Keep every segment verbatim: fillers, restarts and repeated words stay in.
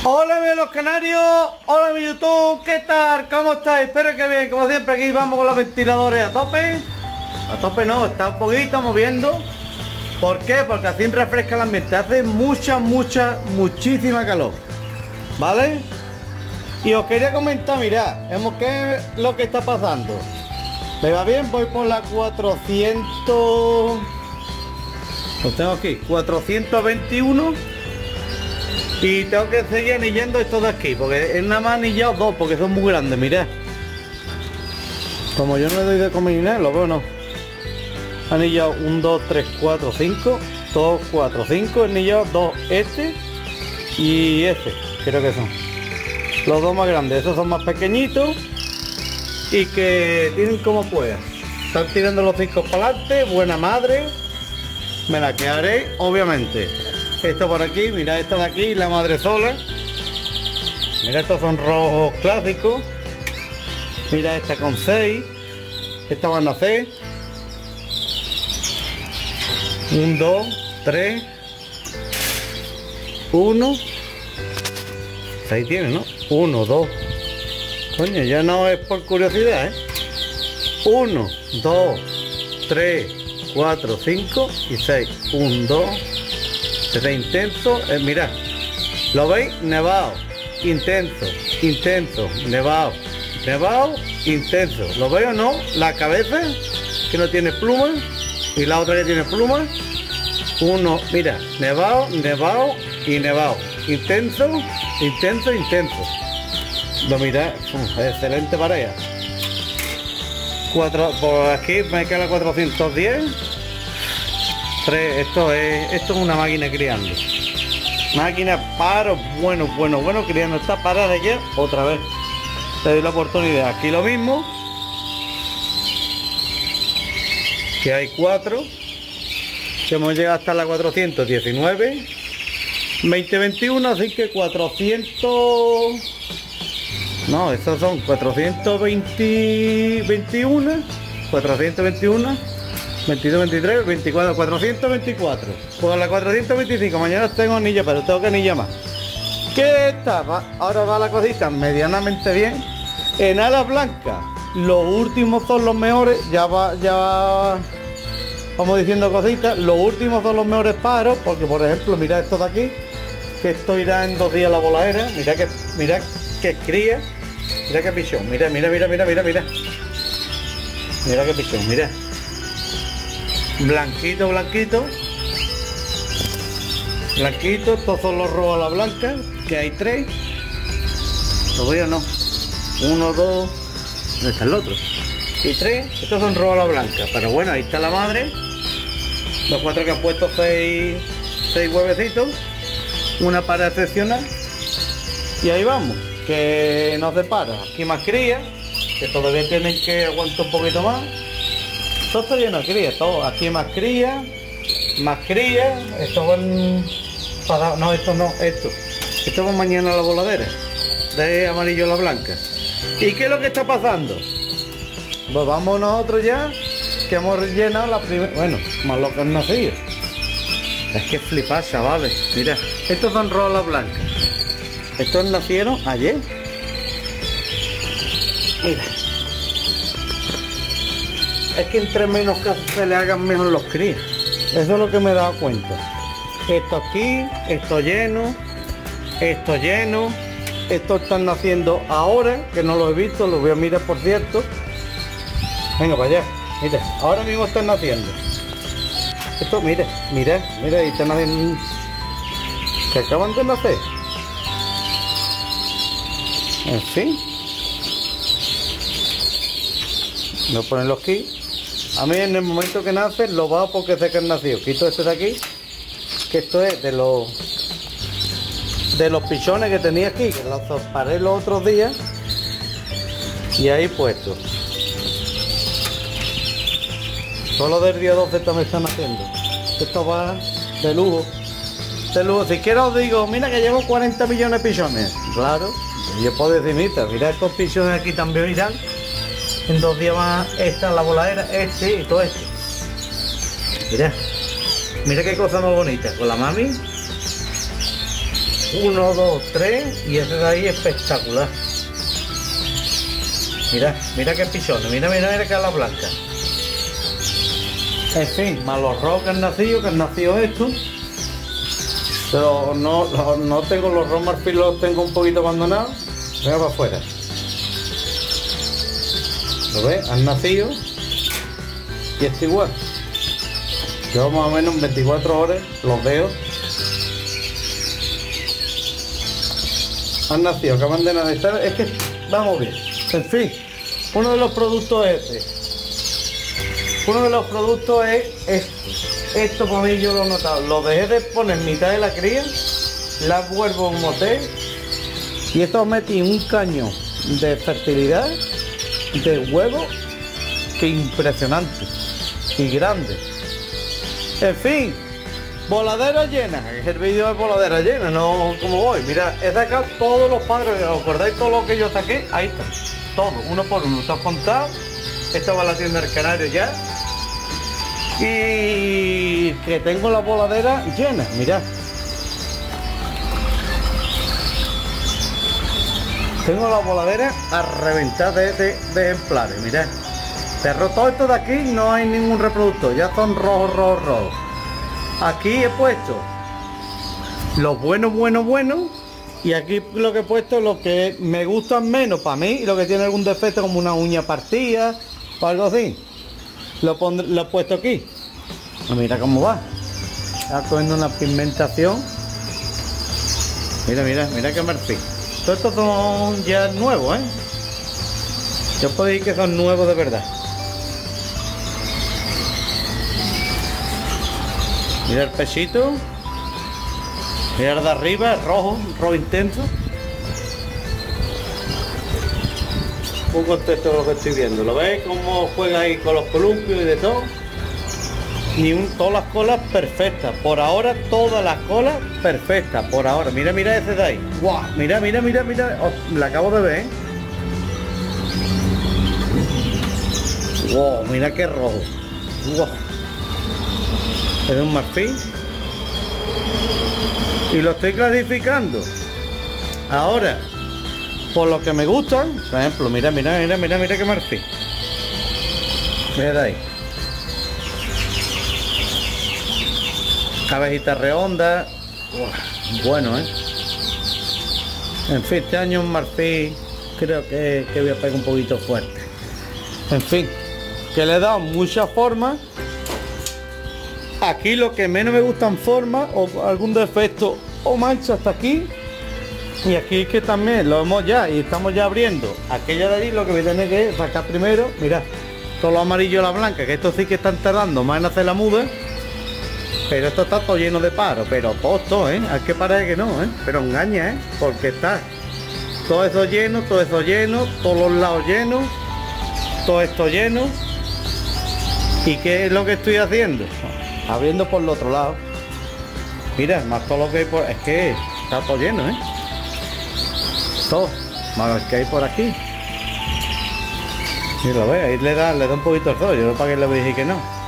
Hola amigos los canarios, hola mi YouTube, ¿qué tal? ¿Cómo estáis? Espero que bien, como siempre aquí vamos con los ventiladores a tope. A tope no, está un poquito moviendo. ¿Por qué? Porque así refresca el ambiente, hace mucha, mucha, muchísima calor, ¿vale? Y os quería comentar, mirad, vemos qué es lo que está pasando. ¿Me va bien? Voy por la cuatrocientos... Lo tengo aquí, cuatrocientos veintiuno. Y tengo que seguir anillando estos de aquí, porque es nada más anillado dos, porque son muy grandes, mirad. Como yo no le doy de comer ni nada, lo veo no. Anillado uno, dos, tres, cuatro, cinco, dos, cuatro, cinco, anillado dos este y este, creo que son. Los dos más grandes, esos son más pequeñitos y que tienen como pueda. Están tirando los cinco para adelante, buena madre. Me la quedaré, obviamente. Esto por aquí, mira esta de aquí, la madre sola. Mira, estos son rojos clásicos. Mira esta con seis. Esta van a hacer un, dos, tres, uno. Ahí tiene, ¿no? Uno, dos. Coño, ya no es por curiosidad, ¿eh? Uno, dos, tres, cuatro, cinco y seis. Un, dos. Tres intenso, eh, mirad, ¿lo veis? Nevado, intenso, intenso, nevado, nevado, intenso. ¿Lo veis o no? La cabeza que no tiene plumas y la otra que tiene plumas. Uno, mira, nevado, nevado y nevado. Intenso, intenso, intenso. Lo mirad, uh, excelente pareja. Cuatro, por aquí me queda la cuatrocientos diez. Esto es, esto es una máquina criando. Máquina paro, bueno, bueno, bueno, criando. Está parada ya otra vez. Te doy la oportunidad. Aquí lo mismo. Que hay cuatro. Que hemos llegado hasta la cuatrocientos diecinueve. veinte veintiuno, así que cuatrocientos. No, estos son cuatrocientos veinte, veintiuno. cuatrocientos veintiuno. veintidós, veintitrés, veinticuatro, cuatrocientos veinticuatro. Pues la cuatrocientos veinticinco, mañana tengo anilla, pero tengo que anillar más. ¿Qué está? Va, ahora va la cosita medianamente bien. En alas blancas, los últimos son los mejores. Ya va, ya va, vamos diciendo cositas. Los últimos son los mejores pájaros, porque por ejemplo, mirad esto de aquí, que esto irá en dos días la voladera. Mirad que, mirad que cría. Mirad que pichón. Mirad, mira, mira, mira, mira, mira. Mirad que pichón, mirad. Blanquito, blanquito. Blanquito, estos son los rojos a la blanca, que hay tres. ¿Lo veo o no? Uno, dos. ¿Dónde está el otro? Y tres. Estos son rojos a la blanca. Pero bueno, ahí está la madre. Los cuatro que han puesto seis, seis huevecitos. Una para excepcional. Y ahí vamos. Que no se para. Aquí más cría. Que todavía tienen que aguantar un poquito más. Todo está lleno de cría, todo. Aquí más cría, más cría. Estos van para... No, estos no, estos. Estos van mañana a la voladera. De amarillo a la blanca. ¿Y qué es lo que está pasando? Pues vamos nosotros ya, que hemos llenado la primera... Bueno, más lo que han nacido. Es que flipar, chavales. Mira, estos son rolas blancas. Estos nacieron ayer. Mira. Es que entre menos casos se le hagan mejor los crías. Eso es lo que me he dado cuenta. Esto aquí, esto lleno, esto lleno. Estos están naciendo ahora, que no los he visto, los voy a mirar por cierto. Venga para allá, mira, ahora mismo están naciendo. Esto, mira, mira, mira, ahí están naciendo. Que acaban de nacer. En fin. Voy a ponerlo aquí. A mí en el momento que nace lo bajo porque sé que han nacido. Quito este de aquí, que esto es de los de los pichones que tenía aquí, que los paré los otros días y ahí puesto. Solo del día doce también están haciendo. Esto va de lujo. De lujo. Si quiero os digo, mira que llevo cuarenta millones de pichones. Claro, yo puedo decir, mira, mira estos pichones aquí también irán. En dos días más esta la voladera, este y todo esto. Mira, mira qué cosa más bonita. Con la mami. Uno, dos, tres. Y ese de ahí espectacular. Mira, mira qué pichones. Mira, mira, mira que ala blanca. En fin, más los rojos que han nacido, que han nacido estos. Pero no, no, no tengo los rojos marfil, los tengo un poquito abandonados. Venga para afuera. ¿Lo ves? Han nacido. Y esto igual. Yo más o menos en veinticuatro horas los veo. Han nacido, acaban de nacer. Es que vamos bien. En fin, uno de los productos es este. Uno de los productos es esto. Esto para mí yo lo he notado. Lo dejé de poner en mitad de la cría. La vuelvo a un motel. Y esto metí un caño de fertilidad, de huevo, que impresionante. Y grande. En fin, voladera llena. Es el vídeo de voladera llena, no como voy. Mira, he sacado todos los padres. ¿Os acordáis todo lo que yo saqué? Ahí está. Todo, uno por uno. Está contado. Esto va a la tienda del Canario ya. Y que tengo la voladera llena, mirad. Tengo la voladera a reventar de, de, de ejemplares, mirad. Pero todo esto de aquí no hay ningún reproductor, ya son rojos, rojos, rojos. Aquí he puesto los buenos, buenos, buenos. Y aquí lo que he puesto lo que me gustan menos para mí y lo que tiene algún defecto como una uña partida o algo así. Lo, pondré, lo he puesto aquí. Mira cómo va. Está cogiendo una pigmentación. Mira, mira, mira qué marfil. Todos estos son ya nuevos, ¿eh? Yo puedo decir que son nuevos de verdad. Mira el pechito. Mira el de arriba, el rojo, rojo intenso. Un contexto de lo que estoy viendo. ¿Lo veis cómo juega ahí con los columpios y de todo? Ni un, todas las colas perfectas. Por ahora, todas las colas perfectas. Por ahora. Mira, mira ese de ahí. ¡Guau! Mira, mira, mira, mira. Oh, la acabo de ver, ¿eh? ¡Wow! Mira qué rojo. ¡Wow! Es un marfil. Y lo estoy clasificando. Ahora, por lo que me gustan, por ejemplo, mira, mira, mira, mira, mira qué marfil. Mira de ahí. Cabecita redonda. Bueno, eh. En fin, este año un marfil creo que, que voy a pegar un poquito fuerte. En fin, que le he dado muchas formas. Aquí lo que menos me gustan formas o algún defecto o mancha hasta aquí. Y aquí es que también lo hemos ya y estamos ya abriendo aquella de allí. Lo que voy a tener que sacar primero, mirad, todo lo amarillo y la blanca, que esto sí que están tardando más en hacer la muda. Pero esto está todo lleno de paro, pero posto, ¿eh? Hay que parar que no, ¿eh? Pero engaña, ¿eh? Porque está todo eso lleno, todo eso lleno, todos los lados llenos, todo esto lleno. ¿Y qué es lo que estoy haciendo? Abriendo por el otro lado. Mira, más todo lo que hay por... Es que está todo lleno, ¿eh? Todo. Más lo que hay por aquí. Y lo ve, ahí le da, le da un poquito el sol. Yo no para que le dije que no.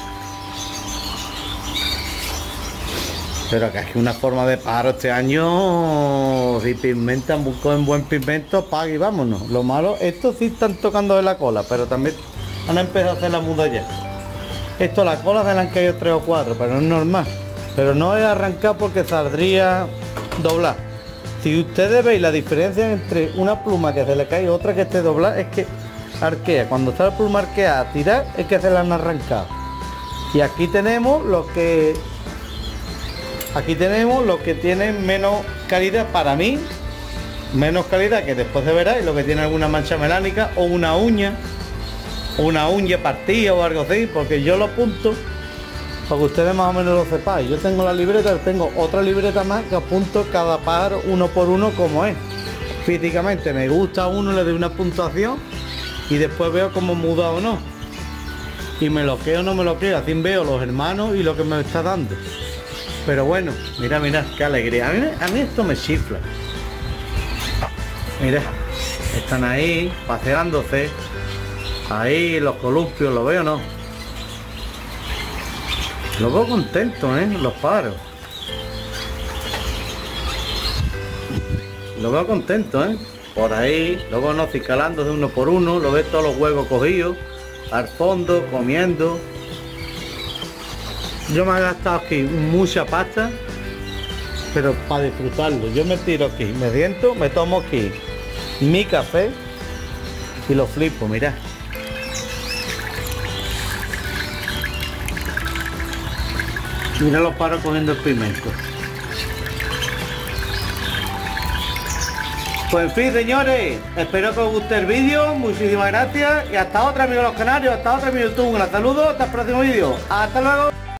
Pero que es que una forma de paro este año, si pigmentan, buscan buen pigmento, paga y vámonos. Lo malo, estos sí están tocando de la cola, pero también han empezado a hacer la muda ya. Esto, la cola se le han caído tres o cuatro, pero es normal. Pero no es arrancar porque saldría doblar. Si ustedes veis la diferencia entre una pluma que se le cae y otra que esté doblada, es que arquea. Cuando está la pluma arqueada a tirar, es que se la han arrancado. Y aquí tenemos lo que... Aquí tenemos lo que tiene menos calidad para mí, menos calidad que después se verá, y lo que tiene alguna mancha melánica o una uña, o una uña partida o algo así, porque yo lo apunto para que ustedes más o menos lo sepáis. Yo tengo la libreta, tengo otra libreta más que apunto cada pájaro uno por uno como es. Físicamente me gusta uno, le doy una puntuación y después veo cómo muda o no. Y me lo quedo o no me lo quedo, así veo los hermanos y lo que me está dando. Pero bueno, mira, mira, qué alegría. A mí, a mí esto me chifla. Mira, están ahí, paseándose. Ahí, los columpios, ¿lo veo o no? Los veo contentos, ¿eh? Los pájaros. lo veo contento, ¿eh? Por ahí, lo conoce calando de uno por uno, lo ves todos los huevos cogidos, al fondo, comiendo. Yo me he gastado aquí mucha pasta, pero para disfrutarlo. Yo me tiro aquí, me siento, me tomo aquí mi café y lo flipo, mirad. Mira los paros cogiendo el pimiento. Pues en fin, señores, espero que os guste el vídeo, muchísimas gracias y hasta otra, amigos de los canarios, hasta otra, mi YouTube. Un gran saludo, hasta el próximo vídeo. Hasta luego.